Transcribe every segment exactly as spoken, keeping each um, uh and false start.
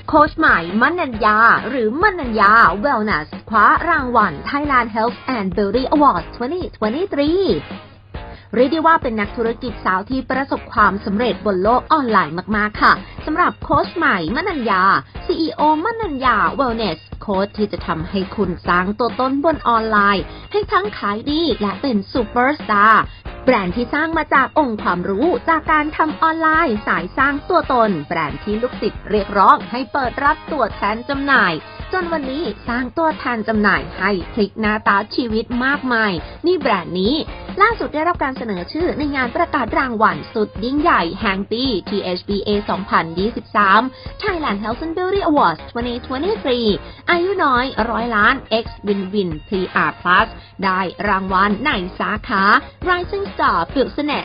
โค้ชใหม่มนัญญาหรือมนัญญา Wellness คว้ารางวัล Thailand Health and Beauty Awards สองพันยี่สิบสามเรียกได้ว่าเป็นนักธุรกิจสาวที่ประสบความสำเร็จบนโลกออนไลน์มากๆค่ะสำหรับโค้ชใหม่มนัญญา ซี อี โอ มนัญญา Wellness โค้ชที่จะทำให้คุณสร้างตัวตนบนออนไลน์ให้ทั้งขายดีและเป็นซูเปอร์สตาร์แบรนด์ที่สร้างมาจากองค์ความรู้จากการทำออนไลน์สายสร้างตัวตนแบรนด์ที่ลูกศิษย์เรียกร้องให้เปิดรับตัวแทนจำหน่ายจนวันนี้สร้างตัวแทนจำหน่ายให้พลิกหน้าตาชีวิตมากมายนี่แบรนด์นี้ล่าสุดได้รับการเสนอชื่อในงานประกาศรางวัลสุดยิ่งใหญ่แห่งปี ที เอช บี เอ สองพันยี่สิบสาม Thailand Health and Beauty Awards สองพันยี่สิบสามอายุน้อยร้อยล้าน X Win Win พี อาร์ Plus ได้รางวัลในสาขา Rising Star Business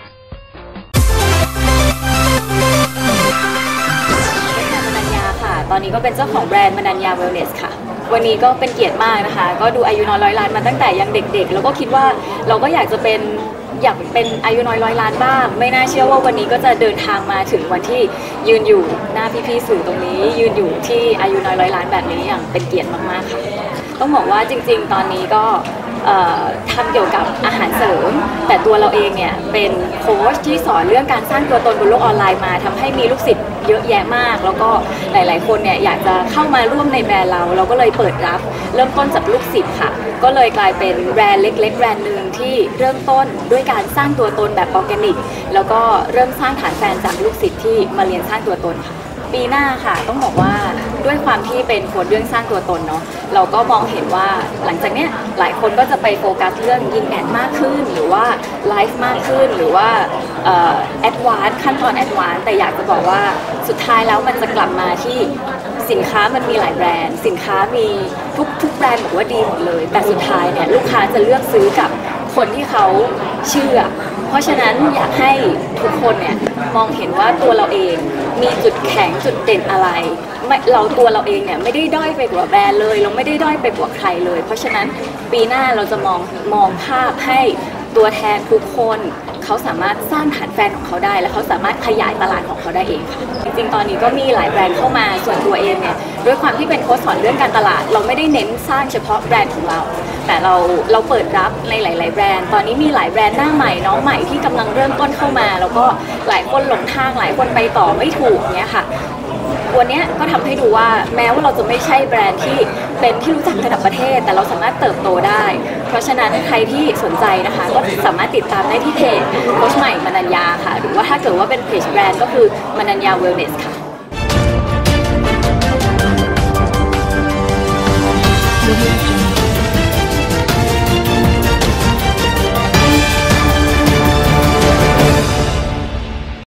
มนัญญาค่ะตอนนี้ก็เป็นเจ้าของแบรนด์มนัญญา Wellness ค่ะวันนี้ก็เป็นเกียรติมากนะคะก็ดูอายุน้อยร้อยล้านมาตั้งแต่ยังเด็กๆแล้วก็คิดว่าเราก็อยากจะเป็นอยากเป็นอายุน้อยร้อยล้านบ้างไม่น่าเชื่อว่าวันนี้ก็จะเดินทางมาถึงวันที่ยืนอยู่หน้าพี่ๆสื่อตรงนี้ยืนอยู่ที่อายุน้อยร้อยล้านแบบนี้อย่างเป็นเกียรติมากๆค่ะต้องบอกว่าจริงๆตอนนี้ก็ทำเกี่ยวกับอาหารเสริมแต่ตัวเราเองเนี่ยเป็นโค้ชที่สอนเรื่องการสร้างตัวตนบนโลกออนไลน์มาทำให้มีลูกศิษย์เยอะแยะมากแล้วก็หลายๆคนเนี่ยอยากจะเข้ามาร่วมในแบรนด์เราเราก็เลยเปิดรับเริ่มต้นจากลูกศิษย์ค่ะก็เลยกลายเป็นแบรนด์เล็กๆแบรนด์หนึ่งที่เริ่มต้นด้วยการสร้างตัวตนแบบออร์แกนิกแล้วก็เริ่มสร้างฐานแฟนจากลูกศิษย์ที่มาเรียนสร้างตัวตนค่ะปีหน้าค่ะต้องบอกว่าด้วยความที่เป็นโค้ชเรื่องสร้างตัวตนเนาะเราก็มองเห็นว่าหลังจากเนี้ยหลายคนก็จะไปโฟกัสเรื่องยิงแอดมากขึ้นหรือว่าไลฟ์มากขึ้นหรือว่าแอดวานซ์ขั้นตอนแอดวานซ์แต่อยากจะบอกว่าสุดท้ายแล้วมันจะกลับมาที่สินค้ามันมีหลายแบรนด์สินค้ามีทุกทุกแบรนด์บอกว่าดีหมดเลยแต่สุดท้ายเนี่ยลูกค้าจะเลือกซื้อกับคนที่เขาเชื่อเพราะฉะนั้นอยากให้ทุกคนเนี่ยมองเห็นว่าตัวเราเองมีจุดแข็งจุดเด่นอะไรเราตัวเราเองเนี่ยไม่ได้ด้อยไปกว่าแบรนด์เลยเราไม่ได้ด้อยไปกว่าใครเลยเพราะฉะนั้นปีหน้าเราจะมองมองภาพให้ตัวแทนทุกคนเขาสามารถสร้างฐานแฟนของเขาได้และเขาสามารถขยายตลาดของเขาได้เองค่ะจริงๆตอนนี้ก็มีหลายแบรนด์เข้ามาส่วนตัวเองเนี่ยด้วยความที่เป็นโค้ชสอนเรื่องการตลาดเราไม่ได้เน้นสร้างเฉพาะแบรนด์ของเราแต่เราเราเปิดรับในหลายๆแบรนด์ตอนนี้มีหลายแบรนด์หน้าใหม่น้องใหม่ที่กำลังเริ่มต้นเข้ามาแล้วก็หลายคนหลงทางหลายคนไปต่อไม่ถูกเนี้ยค่ะวันนี้ก็ทำให้ดูว่าแม้ว่าเราจะไม่ใช่แบรนด์ที่เป็นที่รู้จักระดับประเทศแต่เราสามารถเติบโตได้เพราะฉะนั้นใครที่สนใจนะคะก็สามารถติดตามได้ที่เพจโค้ชใหม่มนัญญาค่ะหรือว่าถ้าเกิดว่าเป็นเพจแบรนด์ก็คือมนัญญา Wellness ค่ะ